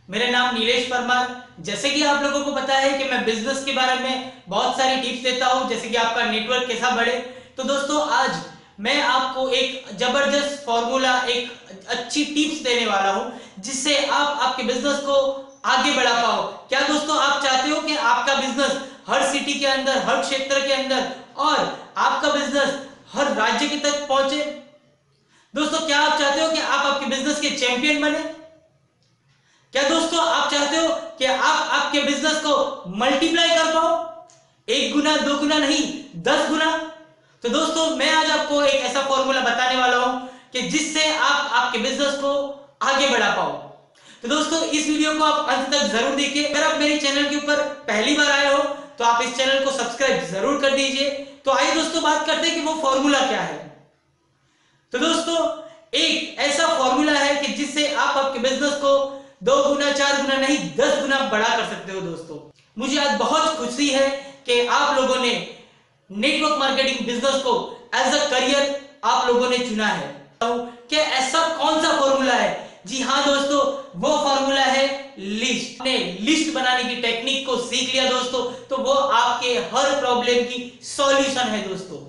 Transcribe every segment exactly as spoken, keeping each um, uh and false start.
मेरा नाम नीलेश परमार। जैसे कि आप लोगों को पता है कि मैं बिजनेस के बारे में बहुत सारी टिप्स देता हूं, जैसे कि आपका नेटवर्क कैसा बढ़े। तो दोस्तों, आज मैं आपको एक जबरदस्त फॉर्मूला, एक अच्छी टिप्स देने वाला हूं, जिससे आप आपके बिजनेस को आगे बढ़ा पाओ। क्या दोस्तों, आप चाहते हो कि आपका बिजनेस हर सिटी के अंदर, हर क्षेत्र के अंदर और आपका बिजनेस हर राज्य के तक पहुंचे? दोस्तों, क्या आप चाहते हो कि आप आपके बिजनेस के चैंपियन बने? क्या दोस्तों, आप चाहते हो कि आप आपके बिजनेस को मल्टीप्लाई कर पाओ? एक गुना, दो गुना नहीं, दस गुना। तो दोस्तों, मैं आज आपको एक ऐसा फॉर्मूला बताने वाला हूं कि जिससे आप आपके बिजनेस को आगे बढ़ा पाओ। तो दोस्तों, इस वीडियो को आप अंत तक जरूर देखिए। अगर आप मेरे चैनल के ऊपर पहली बार आए हो तो आप इस चैनल को सब्सक्राइब जरूर कर दीजिए। तो आइए दोस्तों, बात करते हैं कि वो फॉर्मूला क्या है। तो दोस्तों, एक ऐसा फॉर्मूला है कि जिससे आप आपके बिजनेस को दो गुना, चार गुना नहीं, दस गुना बड़ा कर सकते हो। दोस्तों, मुझे आज बहुत खुशी है कि आप लोगों ने नेटवर्क मार्केटिंग बिजनेस को एज अ करियर आप लोगों ने चुना है। कि ऐसा कौन सा फॉर्मूला है? जी हाँ दोस्तों, वो फॉर्मूला है लिस्ट। आपने लिस्ट बनाने की टेक्निक को सीख लिया दोस्तों, तो वो आपके हर प्रॉब्लम की सॉल्यूशन है। दोस्तों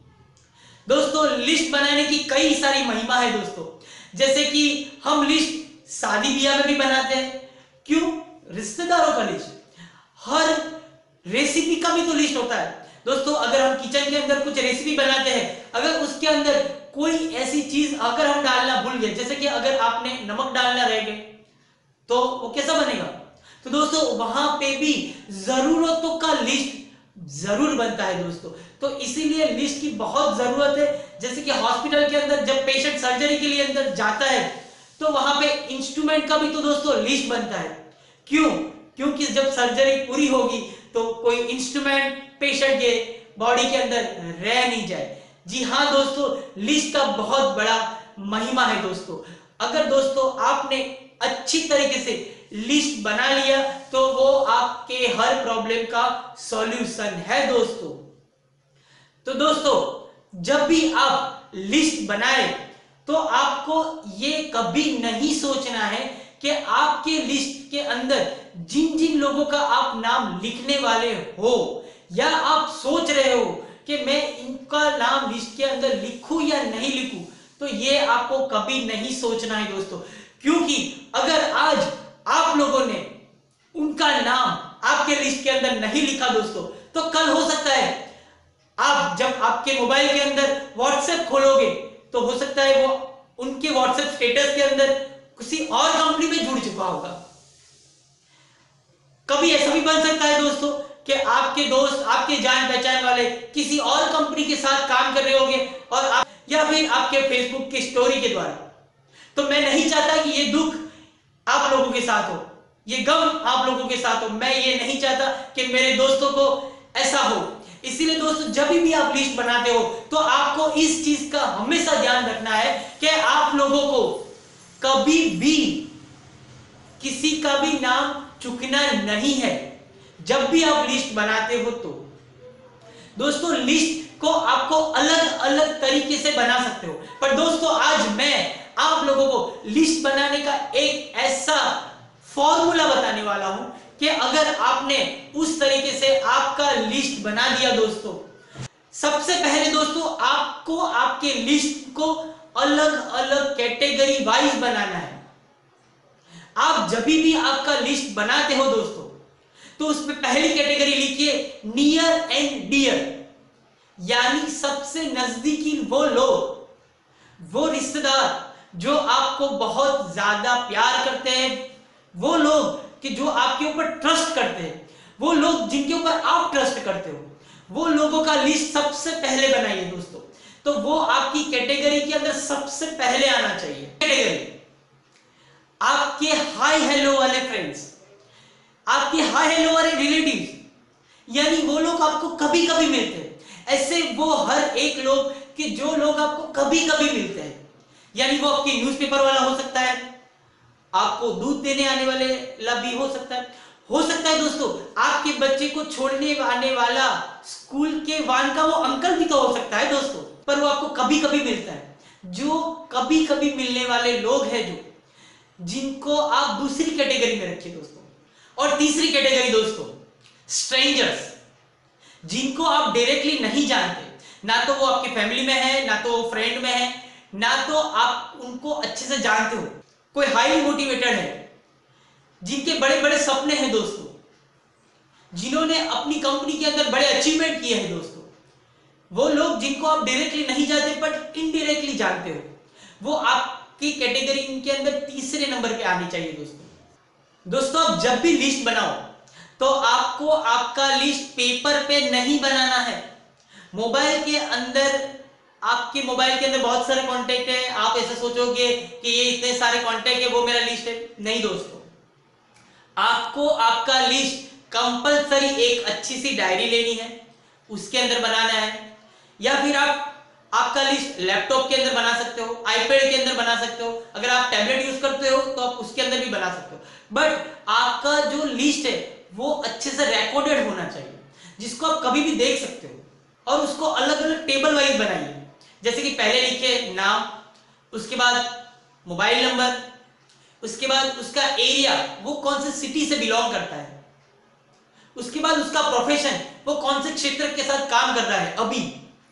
दोस्तों लिस्ट बनाने की कई सारी महिमा है दोस्तों। जैसे कि हम लिस्ट शादी ब्याह में भी बनाते हैं। क्यों? रिश्तेदारों का लिस्ट। हर रेसिपी का भी तो लिस्ट होता है दोस्तों। अगर हम किचन के अंदर कुछ रेसिपी बनाते हैं, अगर उसके अंदर कोई ऐसी चीज अगर हम डालना भूल गए, जैसे कि अगर आपने नमक डालना रह गए, तो वो कैसा बनेगा? तो दोस्तों, वहां पे भी जरूरतों का लिस्ट जरूर बनता है दोस्तों। तो इसीलिए लिस्ट की बहुत जरूरत है। जैसे कि हॉस्पिटल के अंदर जब पेशेंट सर्जरी के लिए अंदर जाता है, तो वहां पे इंस्ट्रूमेंट का भी तो दोस्तों लिस्ट बनता है। क्यों? क्योंकि जब सर्जरी पूरी होगी तो कोई इंस्ट्रूमेंट पेशेंट के बॉडी के अंदर रह नहीं जाए। जी हाँ दोस्तों, लिस्ट का बहुत बड़ा महिमा है दोस्तों। अगर दोस्तों आपने अच्छी तरीके से लिस्ट बना लिया तो वो आपके हर प्रॉब्लम का सॉल्यूशन है दोस्तों। तो दोस्तों, जब भी आप लिस्ट बनाए तो आपको ये कभी नहीं सोचना है कि आपके लिस्ट के अंदर जिन जिन लोगों का आप नाम लिखने वाले हो, या आप सोच रहे हो कि मैं इनका नाम लिस्ट के अंदर लिखूं या नहीं लिखूं, तो ये आपको कभी नहीं सोचना है दोस्तों। क्योंकि अगर आज आप लोगों ने उनका नाम आपके लिस्ट के अंदर नहीं लिखा दोस्तों, तो कल हो सकता है आप जब आपके मोबाइल के अंदर व्हाट्सएप खोलोगे तो हो सकता है वो उनके व्हाट्सएप स्टेटस के अंदर किसी और कंपनी में जुड़ चुका होगा। कभी ऐसा भी बन सकता है दोस्तों कि आपके दोस्त, आपके जान पहचान वाले किसी और कंपनी के साथ काम कर रहे होंगे, और आप, या फिर आपके फेसबुक की स्टोरी के द्वारा। तो मैं नहीं चाहता कि ये दुख आप लोगों के साथ हो, ये गम आप लोगों के साथ हो। मैं ये नहीं चाहता कि मेरे दोस्तों को ऐसा हो। इसीलिए दोस्तों, जब भी आप लिस्ट बनाते हो तो आपको इस चीज का हमेशा ध्यान रखना है कि आप लोगों को कभी भी किसी का भी नाम चुकना नहीं है जब भी आप लिस्ट बनाते हो। तो दोस्तों, लिस्ट को आपको अलग अलग तरीके से बना सकते हो, पर दोस्तों आज मैं आप लोगों को लिस्ट बनाने का एक ऐसा फॉर्मूला बताने वाला हूं कि अगर आपने उस तरीके से आपका लिस्ट बना दिया दोस्तों, सबसे पहले दोस्तों आपको आपके लिस्ट को अलग अलग कैटेगरी वाइज बनाना है। आप जब भी आपका लिस्ट बनाते हो दोस्तों, तो उसमें पहली कैटेगरी लिखिए नियर एंड डियर, यानी सबसे नजदीकी वो लोग, वो रिश्तेदार जो आपको बहुत ज्यादा प्यार करते हैं, वो लोग कि जो आपके ऊपर ट्रस्ट करते हैं, वो लोग जिनके ऊपर आप ट्रस्ट करते हो, वो लोगों का लिस्ट सबसे पहले बनाइए दोस्तों। तो वो आपकी कैटेगरी के अंदर सबसे पहले आना चाहिए। कैटेगरी आपके हाय हेलो वाले फ्रेंड्स, आपके हाय हेलो वाले रिलेटिव्स, यानी वो लोग आपको कभी कभी मिलते हैं। ऐसे वो हर एक लोग कि जो लोग आपको कभी कभी मिलते हैं, यानी वो आपकी न्यूज़पेपर वाला हो सकता है, आपको दूध देने आने वाले भी हो सकता है हो सकता है दोस्तों आपके बच्चे को छोड़ने आने वाला स्कूल के वान का वो अंकल भी तो हो सकता है दोस्तों, पर वो आपको कभी कभी मिलता है। जो कभी कभी मिलने वाले लोग हैं, जो जिनको आप दूसरी कैटेगरी में रखिए दोस्तों। और तीसरी कैटेगरी दोस्तों, स्ट्रेंजर्स, जिनको आप डायरेक्टली नहीं जानते, ना तो वो आपकी फैमिली में है, ना तो वो फ्रेंड में है, ना तो आप उनको अच्छे से जानते हो। कोई हाईली मोटिवेटेड है, जिनके बड़े बड़े सपने हैं दोस्तों, जिन्होंने अपनी कंपनी के अंदर बड़े अचीवमेंट किए हैं दोस्तों, वो लोग जिनको आप डायरेक्टली नहीं जानते बट इनडायरेक्टली जानते हो, वो आपकी कैटेगरी इनके अंदर तीसरे नंबर पे आनी चाहिए दोस्तों। दोस्तों आप जब भी लिस्ट बनाओ तो आपको आपका लिस्ट पेपर पे नहीं बनाना है। मोबाइल के अंदर, आपके मोबाइल के अंदर बहुत सारे कॉन्टेक्ट है, आप ऐसे सोचोगे कि ये इतने सारे कॉन्टेक्ट है, वो मेरा लिस्ट है। नहीं दोस्तों, आपको आपका लिस्ट कंपलसरी एक अच्छी सी डायरी लेनी है, उसके अंदर बनाना है, या फिर आप आपका लिस्ट लैपटॉप के अंदर बना सकते हो, आईपैड के अंदर बना सकते हो, अगर आप टैबलेट यूज करते हो तो आप उसके अंदर भी बना सकते हो। बट आपका जो लिस्ट है वो अच्छे से रिकॉर्डेड होना चाहिए, जिसको आप कभी भी देख सकते हो। और उसको अलग अलग टेबल वाइज बनाइए, जैसे कि पहले लिखिए नाम, उसके बाद मोबाइल नंबर, उसके बाद उसका एरिया, वो कौन से सिटी से बिलोंग करता है, उसके बाद उसका प्रोफेशन, वो कौन से क्षेत्र के साथ काम कर रहा है अभी,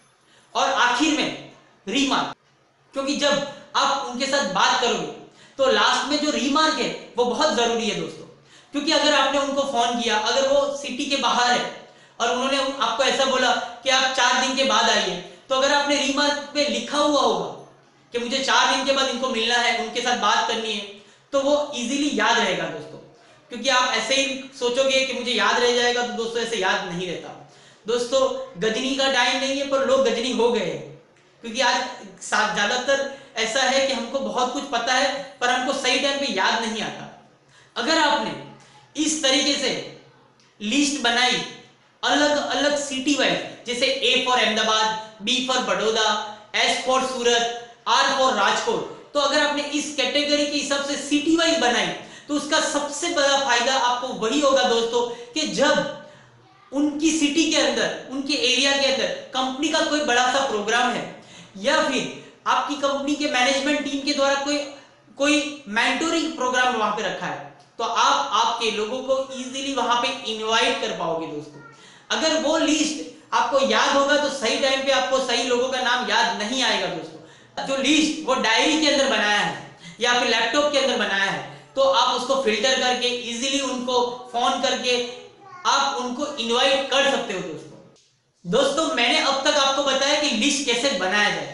और आखिर में रीमार्क, क्योंकि जब आप उनके साथ बात करोगे तो लास्ट में जो रीमार्क है वो बहुत जरूरी है दोस्तों। क्योंकि अगर आपने उनको फोन किया, अगर वो सिटी के बाहर है और उन्होंने आपको ऐसा बोला कि आप चार दिन के बाद आइए, तो अगर आपने रीमार्क पे लिखा हुआ होगा कि मुझे चार दिन के बाद इनको मिलना है, उनके साथ बात करनी है, तो वो इजीली याद रहेगा दोस्तों। क्योंकि आप ऐसे ही सोचोगे कि मुझे याद रह जाएगा, तो दोस्तों ऐसे याद नहीं रहता दोस्तों। गजनी का टाइम नहीं है पर लोग गजनी हो गए हैं, क्योंकि आज ज्यादातर ऐसा है कि हमको बहुत कुछ पता है पर हमको सही टाइम पे याद नहीं आता। अगर आपने इस तरीके से लिस्ट बनाई अलग अलग सिटी वाइज, जैसे A for Ahmedabad, B for Baroda, S for Surat, R for Rajkot, तो अगर आपने इस कैटेगरी के हिसाब से सिटी वाइज बनाई तो उसका सबसे बड़ा फायदा आपको वही होगा दोस्तों कि जब उनकी सिटी के अंदर, उनके एरिया के अंदर कंपनी का कोई बड़ा सा प्रोग्राम है, या फिर आपकी कंपनी के मैनेजमेंट टीम के द्वारा कोई कोई मेंटोरिंग प्रोग्राम वहां पे रखा है, तो आप आपके लोगों को इजीली वहां पे इनवाइट कर पाओगे दोस्तों। अगर वो लिस्ट आपको याद होगा तो सही टाइम पे आपको सही लोगों का नाम याद नहीं आएगा दोस्तों। जो लिस्ट वो डायरी के अंदर बनाया है या फिर लैपटॉप के अंदर बनाया है, तो आप उसको फिल्टर करके इजीली उनको फोन करके आप उनको इनवाइट कर सकते हो दोस्तों। दोस्तों मैंने अब तक आपको बताया कि लिस्ट कैसे बनाया जाए,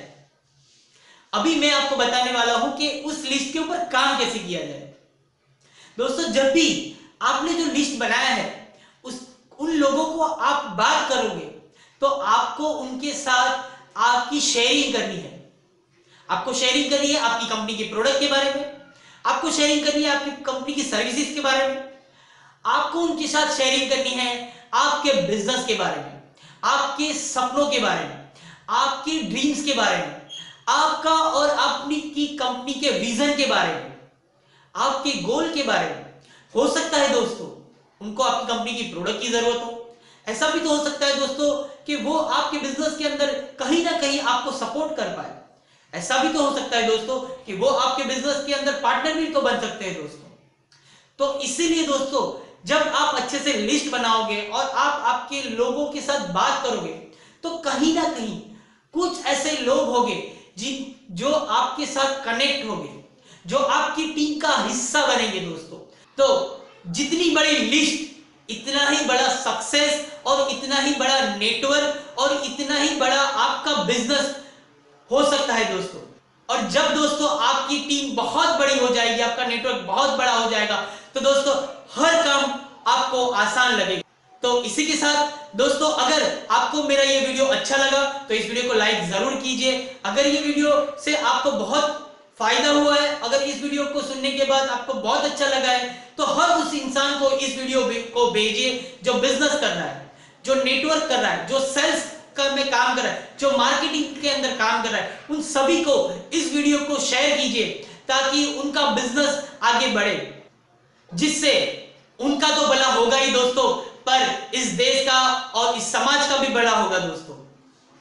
अभी मैं आपको बताने वाला हूं कि उस लिस्ट के ऊपर काम कैसे किया जाए। दोस्तों जब भी आपने जो लिस्ट बनाया है उस उन लोगों को आप बात करोगे तो आपको उनके साथ आपकी शेयरिंग करनी है। आपको शेयरिंग करनी है आपकी कंपनी के प्रोडक्ट के बारे में, आपको शेयरिंग करनी है आपकी कंपनी की सर्विसेज के बारे में, आपको उनके साथ शेयरिंग करनी है आपके बिजनेस के बारे में, आपके सपनों के बारे में, आपके ड्रीम्स के बारे में, आपका और अपनी की कंपनी के विजन के बारे में, आपके गोल के बारे में। हो सकता है दोस्तों उनको आपकी कंपनी की प्रोडक्ट की जरूरत हो, ऐसा भी तो हो सकता है दोस्तों कि वो आपके बिजनेस के अंदर कहीं ना कहीं आपको सपोर्ट कर पाए, ऐसा भी तो हो सकता है दोस्तों कि वो आपके बिजनेस के अंदर पार्टनर भी तो बन सकते हैं दोस्तों। तो इसीलिए दोस्तों जब आप अच्छे से लिस्ट बनाओगे और आप आपके लोगों के साथ बात करोगे तो कहीं ना कहीं कुछ ऐसे लोग होंगे जिन जो आपके साथ कनेक्ट होंगे, जो आपकी टीम का हिस्सा बनेंगे दोस्तों। तो जितनी बड़ी लिस्ट इतना ही बड़ा सक्सेस और इतना ही बड़ा नेटवर्क और इतना ही बड़ा आपका बिजनेस हो सकता है दोस्तों। और जब दोस्तों आपकी टीम बहुत बड़ी हो जाएगी, आपका नेटवर्क बहुत बड़ा हो जाएगा, तो दोस्तों हर काम आपको आसान लगेगा। तो इसी के साथ दोस्तों अगर आपको मेरा ये वीडियो अच्छा लगा तो इस वीडियो को लाइक जरूर कीजिए। अगर ये वीडियो से आपको बहुत फायदा हुआ है, अगर इस वीडियो को सुनने के बाद आपको बहुत अच्छा लगा है, तो हर उस इंसान को इस वीडियो को भेजिए जो बिजनेस कर रहा है, जो नेटवर्क कर रहा है, जो सेल्स में काम कर रहा है, जो मार्केटिंग के अंदर काम कर रहा है, उन सभी को इस वीडियो को शेयर कीजिए ताकि उनका बिजनेस आगे बढ़े, जिससे उनका तो भला होगा ही दोस्तों, पर इस देश का और इस समाज का भी भला होगा दोस्तों।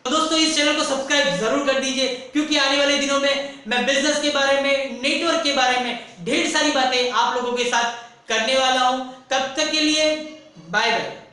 तो दोस्तों इस चैनल को सब्सक्राइब जरूर कर दीजिए, क्योंकि आने वाले दिनों में मैं बिजनेस के बारे में, नेटवर्क के बारे में ढेर सारी बातें आप लोगों के साथ करने वाला हूं। तब तक के लिए बाय बाय।